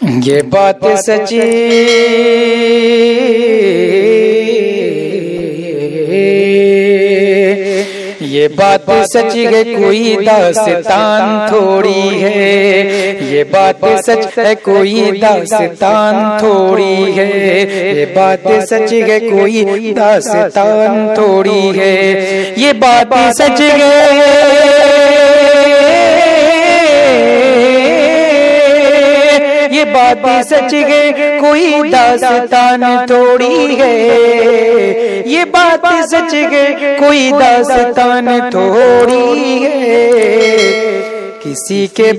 یہ بات سچی یہ بات سچ ہے، کوئی داستان تھوڑی ہے. یہ بات سچ ہے، کوئی داستان تھوڑی ہے. یہ بات سچ ہے، کوئی داستان تھوڑی ہے. یہ بات سچ ہے، یہ بات سچ ہے، کوئی داستان تھوڑی ہے. یہ بات سچ ہے، کوئی داستان تھوڑی ہے. کسی کے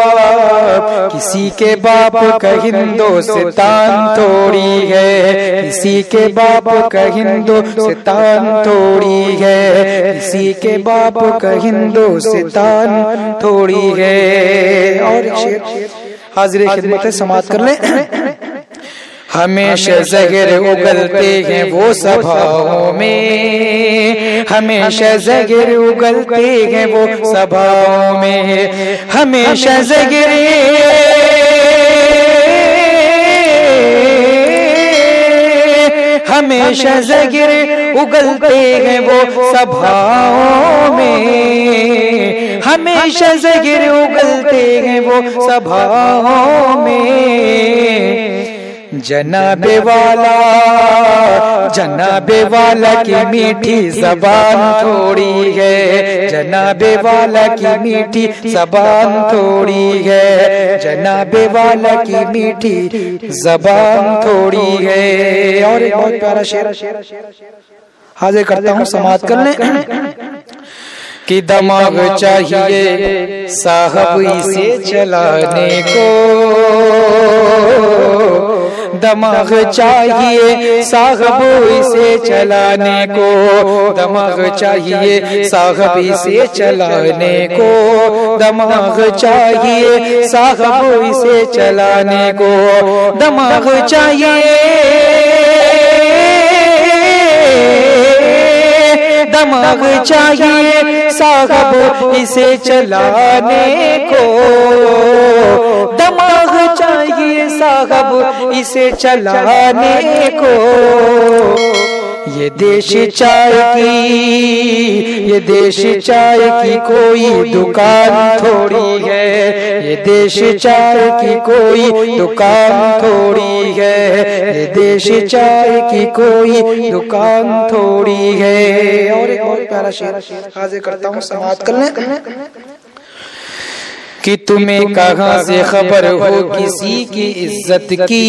باپ کا ہندوستان تھوڑی ہے. کسی کے باپ کا ہندوستان تھوڑی ہے. کسی کے باپ کا ہندوستان تھوڑی ہے. اور حاضر خدمت سماعت کر لیں. ہمیشہ زہر اگلتے ہیں وہ سبھاؤں میں. ہمیشہ زہر اگلتے ہیں وہ سبھاؤں میں. ہمیشہ زہر ہمیشہ زہر اگلتے ہیں وہ سبھاؤں میں. ہمیشہ زہر اگلتے ہیں وہ سبھاؤں میں. جناب والا کی میٹھی زبان تھوڑی ہے. جناب والا کی میٹھی زبان تھوڑی ہے. جناب والا کی میٹھی زبان تھوڑی ہے. اور ایک بہت پیارا شعر حاضر کرتا ہوں، سماعت کر لیں. کہ دماغ چاہیے صاحب اسے چلانے کو. دماغ چاہیے صاحب اسے چلانے کو. دماغ چاہیے صاحب اسے چلانے کو. دماغ چاہیے صاحب اسے چلانے کو. دماغ چاہیے دماغ چاہیے صاحب اسے چلانے کو. دماغ چاہیے صاحب اسے چلانے کو. یہ دیش چائے کی کوئی دکان تھوڑی ہے. یہ دیش چائے کی کوئی دکان تھوڑی ہے. یہ دیش چائے کی کوئی دکان تھوڑی ہے. اور ایک اور پیارا شعر حاضر کرتا ہوں، سماعت کر لیں. کہ تمہیں کہاں سے خبر ہو کسی کی عزت کی.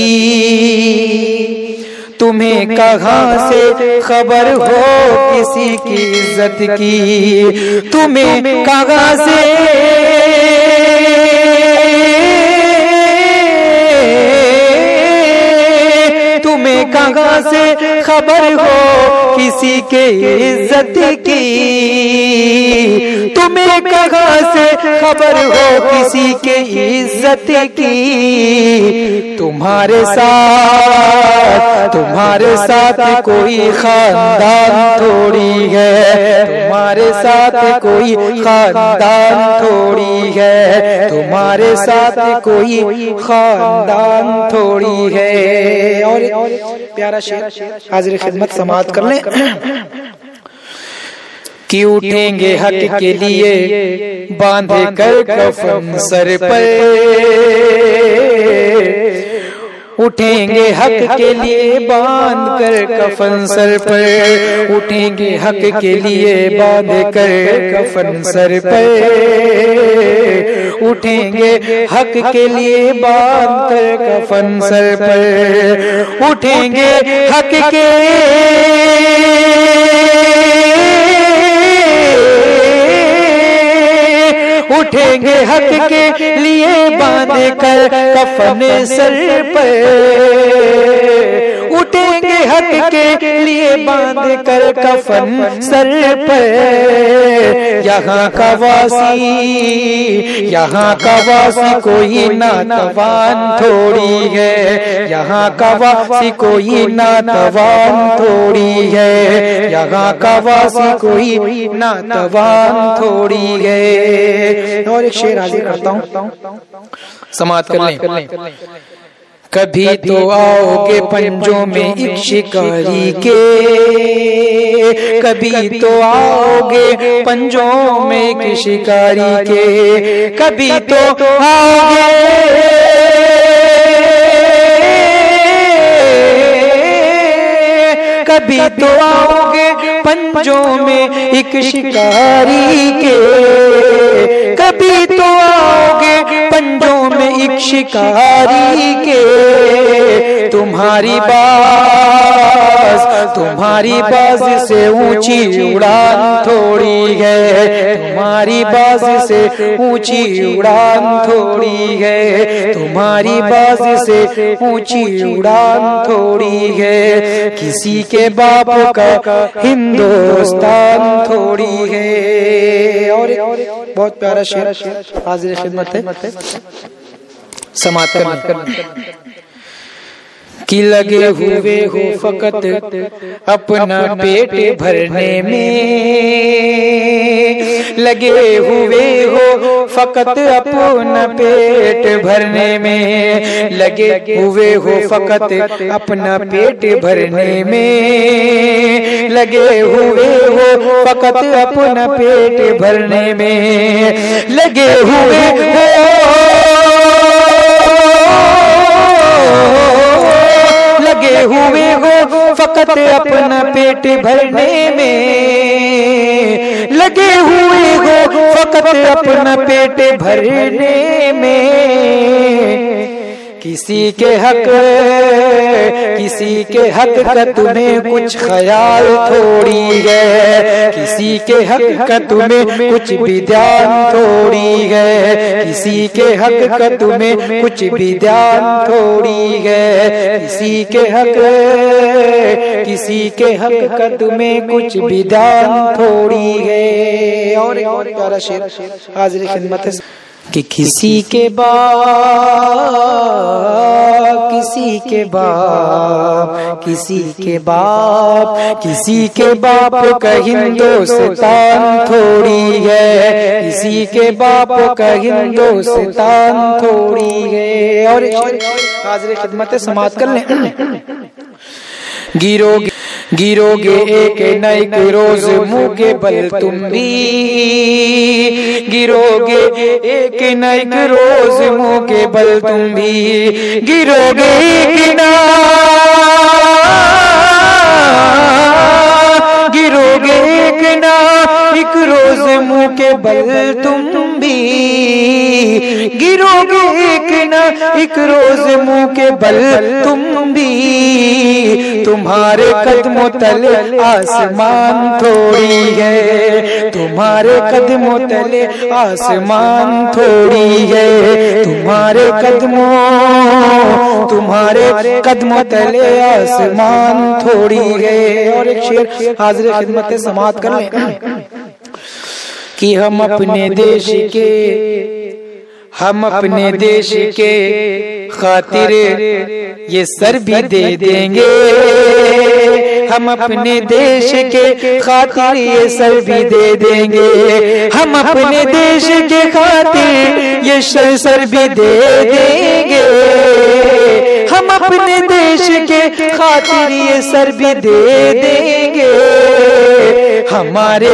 تمہیں کہاں سے خبر ہو کسی کی عزت کی. تمہیں کہاں سے تمہیں کہاں سے خبر ہو کسی کے عزت کی. تمہیں کہاں سے خبر ہو کسی کے عزت کی. تمہارے ساتھ کوئی خاندان تھوڑی ہے. تمہارے ساتھ کوئی خاندان تھوڑی ہے. تمہارے ساتھ کوئی خاندان تھوڑی ہے. اور پیارا شعر حاضر خدمت سماعت کر لیں. کہ اٹھیں گے حق کے لیے باندھ کر کفن سر پر. اٹھیں گے حق کے لیے باندھ کر کفن سر پر. اٹھیں گے حق کے لیے باندھ کر کفن سر پر. اٹھیں گے حق کے لیے باندھ کر کفن سر پر. اٹھیں گے حق کے اٹھیں گے حق کے لیے باندھ کر کفن سر پر. اٹھیں گے حق کے لیے باندھ کر کفن سر پر. یہاں کا واسی کوئی ناتوان تھوڑی ہے. یہاں کا واسی کوئی ناتوان تھوڑی ہے. یہاں کا واسی کوئی ناتوان تھوڑی ہے. اور ایک شعر حاضر کرتا ہوں، سماعت کر لیں. کبھی تو آؤ گے پنجوں میں ایک شکاری کے، کبھی تو آؤ گے پنجوں میں ایک شکاری کے، کبھی تو آؤ گے کبھی تو آؤ گے پنجوں میں ایک شکاری کے، کبھی تو آؤ گے پنجوں میں ایک شکاری کے، تمہاری باز سے اونچی اڑان تھوڑی ہے، تمہاری باز سے اونچی اڑان تھوڑی ہے، تمہاری باز سے اونچی اڑان تھوڑی ہے، کسی کے باپ کا ہندوستان تھوڑی ہے۔ اور بہت پیارا شعر حاضر خدمت ہے، سماعت کرنا کہ لگے ہوئے ہو فقط اپنا پیٹ بھرنے میں، لگے ہوئے ہو فقط اپنا پیٹ بھرنے میں، لگے ہوئے ہو فقط اپنا پیٹ بھرنے میں، لگے ہوئے ہو فقط اپنا پیٹ بھرنے میں، لگے ہوئے ہو لگے ہوئے ہو فقط اپنا پیٹ بھرنے میں، لگے ہوئے ہو فقط اپنا پیٹ بھرنے میں، کسی کے حق کا تمہیں کچھ خیال تھوڑی ہے، کسی کے حق کا تمہیں کچھ بھی دھیان تھوڑی ہے، کسی کے حق کا تمہیں کچھ بھی دھیان تھوڑی ہے، کسی کے حق کا تمہیں کچھ بھی دھیان تھوڑی ہے۔ اور پیارا شعر حاضر خدمت ہے کہ کسی کے باپ کا ہندوستان تھوڑی ہے، کسی کے باپ کا ہندوستان تھوڑی ہے۔ اور حاضر خدمت سماعت کر لیں، گیرو گے ایک نہ ایک روز منہ کے بل تم بھی، گرو گے ایک نہ ایک روز منہ کے بل تم بھی، گرو گے ایک نہ ایک روز منہ کے بل تم بھی، گرو گے ایک نہ ایک روز منہ کے بل تم بھی، تمہارے قدموں تلے آسمان تھوڑی ہے، تمہارے قدموں تلے آسمان تھوڑی ہے، تمہارے قدموں تلے آسمان تھوڑی ہے۔ اور ایک شعر حاضر خدمت سماعت کر لیں کہ ہم اپنے دیش کے خاطر یہ سر بھی دے دیں گے، ہم اپنے دیش کے خاطر یہ سر بھی دے دیں گے، ہم اپنے دیش کے خاطر یہ سر بھی دے دیں گے، ہم اپنے دیش کے خاطر یہ سر بھی دے دیں گے، ہمارے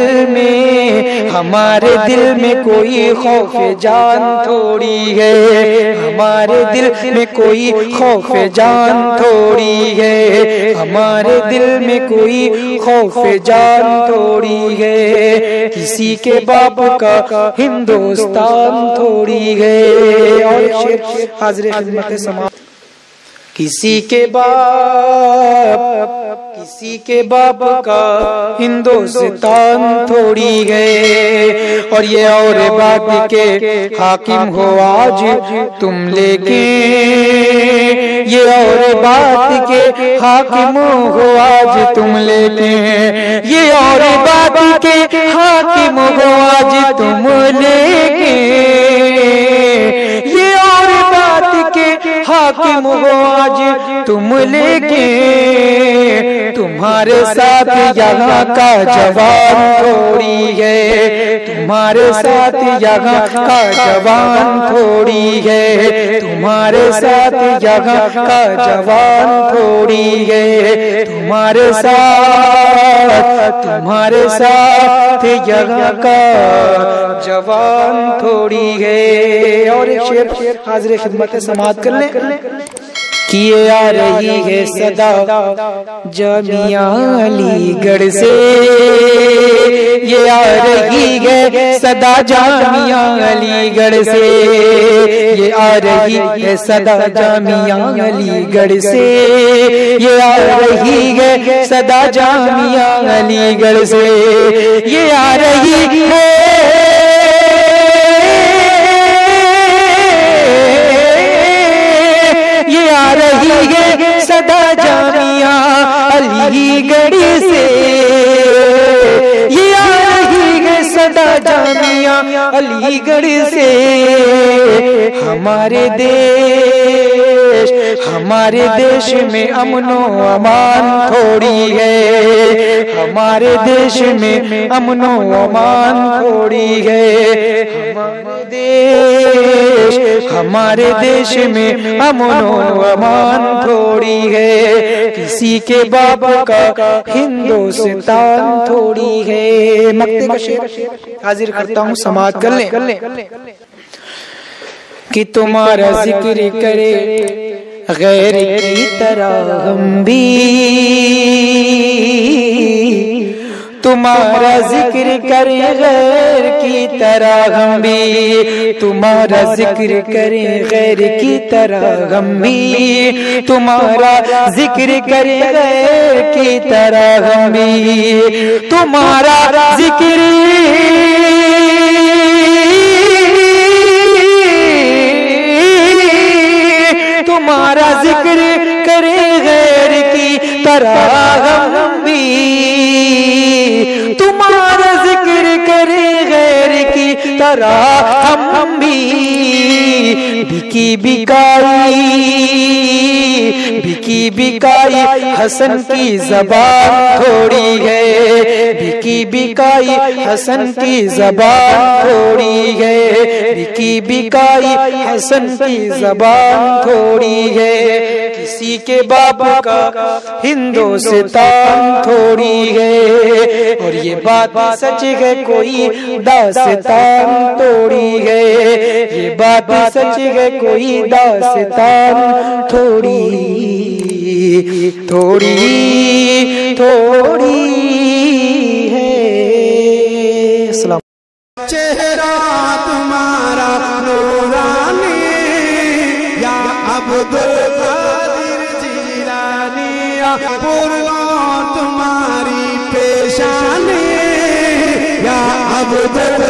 دل میں کوئی خوف جان تھوڑی ہے، ہمارے دل میں کوئی خوف جان تھوڑی ہے، ہمارے دل میں کوئی خوف جان تھوڑی ہے، کسی کے باپ کا ہندوستان تھوڑی ہے۔ اور حاضر خدمت سماعت، کسی کے باپ کا ہندوستان تھوڑی ہے، اور یہ اور بات کے حاکم ہو آج تم لیکن، یہ اور بات کے حاکم ہو آج تم لیکن، یہ اور بات کے حاکم ہو آج تم لیکن، یہ اور بات کے حاکم ہو آج تم لیکن، تمہارے ساتھ یہاں کا جوان تھوڑی ہے، تمہارے ساتھ یہاں کا جوان تھوڑی ہے، تمہارے ساتھ یہاں کا جوان تھوڑی ہے، تمہارے ساتھ یہاں کا جوان تھوڑی ہے۔ اور ایک شعر حاضر خدمت سماعت کر لیں کہ یہ آ رہی ہے صدا جامعہ علی گڑھ سے، یہ آ رہی ہے صدا جامعہ علی گڑھ سے، یہ آ رہی ہے صدا جامعہ علی گڑھ سے، یہ آ رہی ہے صدا جامعہ علی گڑھ سے، یہ آ رہی ہے صدا جامعہ علی گڑھ سے، یہ آ رہی ہے صدا جامعہ علی گڑھ سے۔ ہمارے دیش میں امن و امان تھوڑی ہے، ہمارے دیش میں امن و امان تھوڑی ہے، ہمارے دیش میں امن و امان تھوڑی ہے، کسی کے باپ کا ہندوستان تھوڑی ہے۔ مقطع کا شعر حاضر کرتا ہوں، سماعت کر لیں کہ تمہارا ذکر کرے غیر کی طرح ہم بھی، تمہارا ذکر کریں غیر کی طرح ہم بھی، تمہارا ذکر کریں غیر کی طرح ہم بھی، تمہارا ذکر کریں غیر کی طرح ہم بھی، تمہارا ذکر تمہارا ذکر کرے غیر کی طرح ہم بھی، تمہارا ذکر کرے غیر کی طرح ہم بھی، بکی بکائی حسن کی زبان تھوڑی ہے، بکی بکائی حسن کی زبان تھوڑی ہے، بکی بکائی حسن کی زبان تھوڑی ہے، کسی کے باپ کا ہندوستان تھوڑی ہے، اور یہ بات سچ ہے کوئی داستان تھوڑی ہے، یہ بات سچ ہے کوئی داستان تھوڑی ہے۔ السلام۔ چہرہ تمہارا نورانی یا عبدالقادر جیلانی، پرگو تمہاری پیشانی یا عبدالقادر